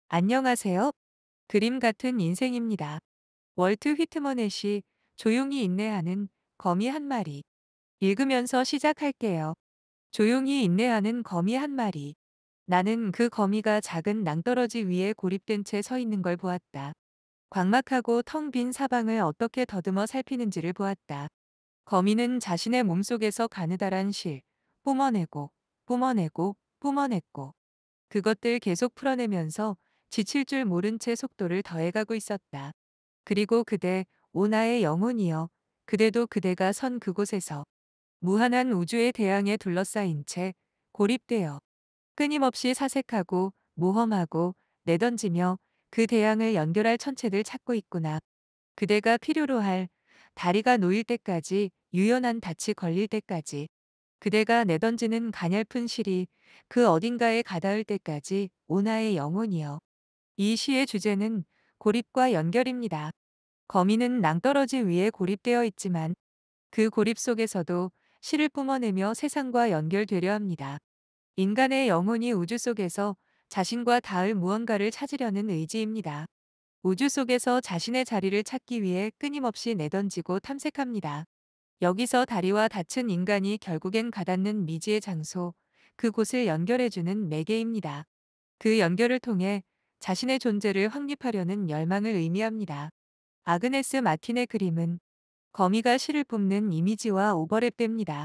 안녕하세요. 그림 같은 인생입니다. 월트 휘트머넷이 조용히 인내하는 거미 한 마리. 읽으면서 시작할게요. 조용히 인내하는 거미 한 마리. 나는 그 거미가 작은 낭떠러지 위에 고립된 채 서 있는 걸 보았다. 광막하고 텅 빈 사방을 어떻게 더듬어 살피는지를 보았다. 거미는 자신의 몸속에서 가느다란 실, 뿜어내고, 뿜어내고, 뿜어냈고, 그것들 계속 풀어내면서 지칠 줄 모른 채 속도를 더해가고 있었다. 그리고 그대, 오 나의 영혼이여, 그대도 그대가 선 그곳에서 무한한 우주의 대양에 둘러싸인 채 고립되어 끊임없이 사색하고 모험하고 내던지며 그 대양을 연결할 천체들 찾고 있구나. 그대가 필요로 할 다리가 놓일 때까지, 유연한 닻이 걸릴 때까지, 그대가 내던지는 가냘픈 실이 그 어딘가에 가닿을 때까지, 오나의 영혼이여. 이 시의 주제는 고립과 연결입니다. 거미는 낭떠러지 위에 고립되어 있지만 그 고립 속에서도 실을 뿜어내며 세상과 연결되려 합니다. 인간의 영혼이 우주 속에서 자신과 닿을 무언가를 찾으려는 의지입니다. 우주 속에서 자신의 자리를 찾기 위해 끊임없이 내던지고 탐색합니다. 여기서 다리와 닿은 인간이 결국엔 가닿는 미지의 장소, 그곳을 연결해주는 매개입니다. 그 연결을 통해 자신의 존재를 확립하려는 열망을 의미합니다. 아그네스 마틴의 그림은 거미가 실을 뿜는 이미지와 오버랩됩니다.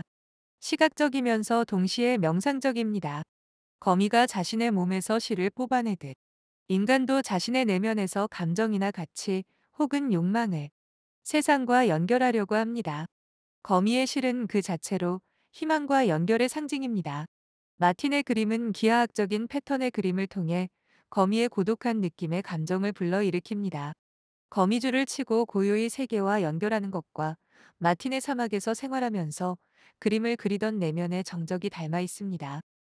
시각적이면서 동시에 명상적입니다. 거미가 자신의 몸에서 실을 뽑아내듯 인간도 자신의 내면에서 감정이나 가치 혹은 욕망을 세상과 연결하려고 합니다. 거미의 실은 그 자체로 희망과 연결의 상징입니다. 마틴의 그림은 기하학적인 패턴의 그림을 통해 거미의 고독한 느낌의 감정을 불러일으킵니다. 거미줄을 치고 고요히 세계와 연결하는 것과 마틴의 사막에서 생활하면서 그림을 그리던 내면의 정적이 닮아 있습니다.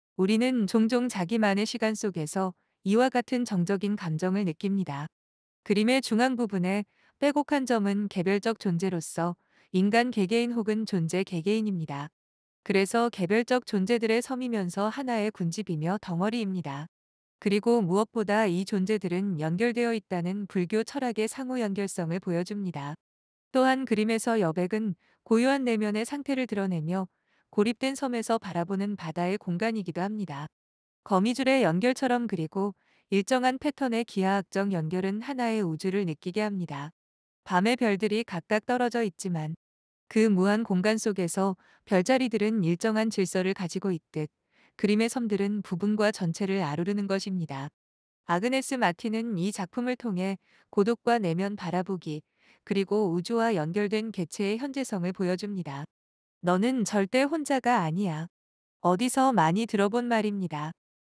우리는 종종 자기만의 시간 속에서 이와 같은 정적인 감정을 느낍니다. 그림의 중앙 부분에 빼곡한 점은 개별적 존재로서 인간 개개인 혹은 존재 개개인입니다. 그래서 개별적 존재들의 섬이면서 하나의 군집이며 덩어리입니다. 그리고 무엇보다 이 존재들은 연결되어 있다는 불교 철학의 상호 연결성을 보여줍니다. 또한 그림에서 여백은 고요한 내면의 상태를 드러내며 고립된 섬에서 바라보는 바다의 공간이기도 합니다. 거미줄의 연결처럼 그리고 일정한 패턴의 기하학적 연결은 하나의 우주를 느끼게 합니다. 밤의 별들이 각각 떨어져 있지만 그 무한 공간 속에서 별자리들은 일정한 질서를 가지고 있듯 그림의 섬들은 부분과 전체를 아우르는 것입니다. 아그네스 마틴은 이 작품을 통해 고독과 내면 바라보기, 그리고 우주와 연결된 개체의 현재성을 보여줍니다. 너는 절대 혼자가 아니야. 어디서 많이 들어본 말입니다.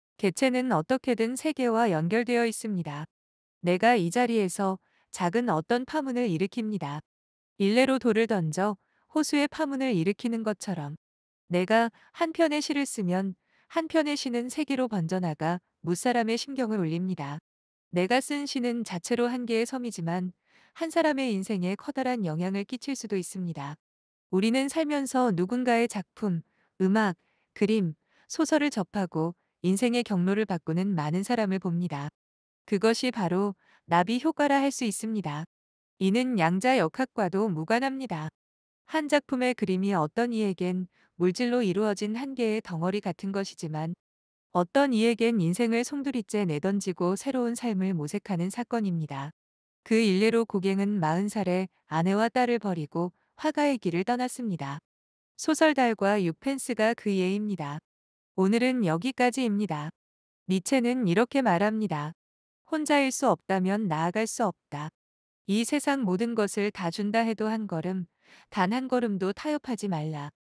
개체는 어떻게든 세계와 연결되어 있습니다. 내가 이 자리에서 작은 어떤 파문을 일으킵니다. 일례로 돌을 던져 호수의 파문을 일으키는 것처럼 내가 한 편의 시를 쓰면 한 편의 시는 세계로 번져나가 무사람의 심경을 울립니다. 내가 쓴 시는 자체로 한 개의 섬이지만 한 사람의 인생에 커다란 영향을 끼칠 수도 있습니다. 우리는 살면서 누군가의 작품, 음악, 그림, 소설을 접하고 인생의 경로를 바꾸는 많은 사람을 봅니다. 그것이 바로 나비 효과라 할 수 있습니다. 이는 양자 역학과도 무관합니다. 한 작품의 그림이 어떤 이에겐 물질로 이루어진 한 개의 덩어리 같은 것이지만 어떤 이에겐 인생을 송두리째 내던지고 새로운 삶을 모색하는 사건입니다. 그 일례로 고갱은 40살에 아내와 딸을 버리고 화가의 길을 떠났습니다. 소설 달과 유펜스가 그 예입니다. 오늘은 여기까지입니다. 니체는 이렇게 말합니다. 혼자일 수 없다면 나아갈 수 없다. 이 세상 모든 것을 다 준다 해도 한 걸음, 단 한 걸음도 타협하지 말라.